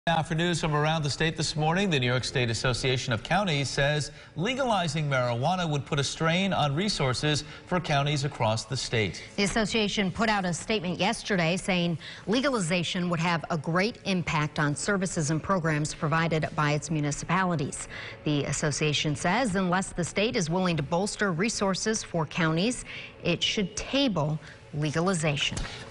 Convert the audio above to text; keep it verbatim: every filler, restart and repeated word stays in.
Now for news from around the state this morning, the New York State Association of Counties says legalizing marijuana would put a strain on resources for counties across the state. The association put out a statement yesterday saying legalization would have a great impact on services and programs provided by its municipalities. The association says unless the state is willing to bolster resources for counties, it should table legalization.